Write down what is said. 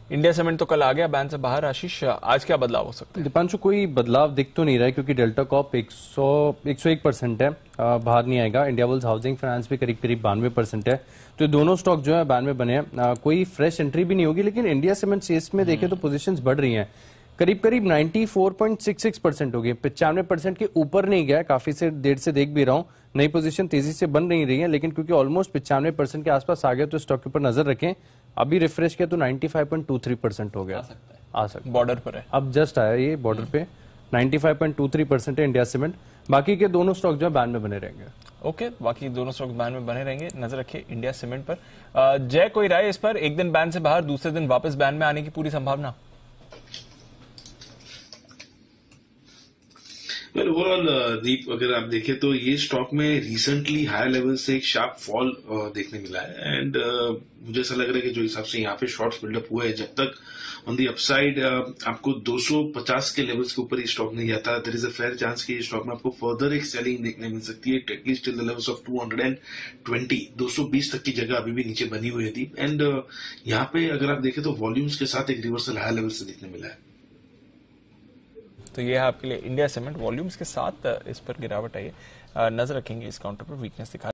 India cement तो कल आ गया बैन से बाहर। आशीष, आज क्या बदलाव हो सकता है? दीपांशु, कोई बदलाव दिख तो नहीं रहा है क्योंकि डेल्टा कॉप 101% है, बाहर नहीं आएगा। इंडियाबुल्स हाउसिंग फाइनेंस भी करीब करीब 92% है। तो ये दोनों स्टॉक जो है बैन में बने हैं। कोई फ्रेश एंट्री भी नहीं होगी, लेकिन इंडिया सीमेंट शेयर्स में देखें तो पोजीशंस बढ़ रही हैं। करीब करीब 94.66% हो गई, 95% के ऊपर नहीं गया। काफी से देर से देख भी रहा हूं, नई पोजीशन तेजी से बन नहीं रही है, लेकिन क्योंकि ऑलमोस्ट 95% के आसपास आ गया तो स्टॉक के ऊपर नजर रखें। अभी रिफ्रेश किया तो 95.23% हो गया। आ सकता है, बॉर्डर पर है, अब जस्ट आया ये बॉर्डर पे। 95.23% है इंडिया सीमेंट। बाकी के दोनों स्टॉक जो है बैन में बने रहेंगे। ओके, बाकी दोनों स्टॉक बैन में बने रहेंगे। नजर रखिए इंडिया सीमेंट पर। जय, कोई राय इस पर? एक दिन बैन से बाहर, दूसरे दिन वापस बैन में आने की पूरी संभावना? वेल ओवरऑल दीप, अगर आप देखें तो ये स्टॉक में रिसेंटली हायर लेवल से एक शार्प फॉल देखने मिला है। एंड मुझे ऐसा लग रहा है कि जो हिसाब से यहाँ पे शॉर्ट्स बिल्डअप हुए हैं, जब तक ऑन दी अपसाइड आपको 250 के लेवल्स के ऊपर ये स्टॉक नहीं जाता, there is a fair chance कि ये स्टॉक में आपको फर्दर एक सेलिंग देखने मिल सकती है, at least till the levels of 220 220 तक की जगह अभी भी नीचे बनी हुई है दीप। एंड यहाँ पे अगर आप देखें तो वॉल्यूम्स के साथ एक रिवर्सल हायर लेवल से देखने मिला है। तो ये है आपके लिए इंडिया सीमेंट। वॉल्यूम्स के साथ इस पर गिरावट आई है। नजर रखेंगे इस काउंटर पर, वीकनेस दिखा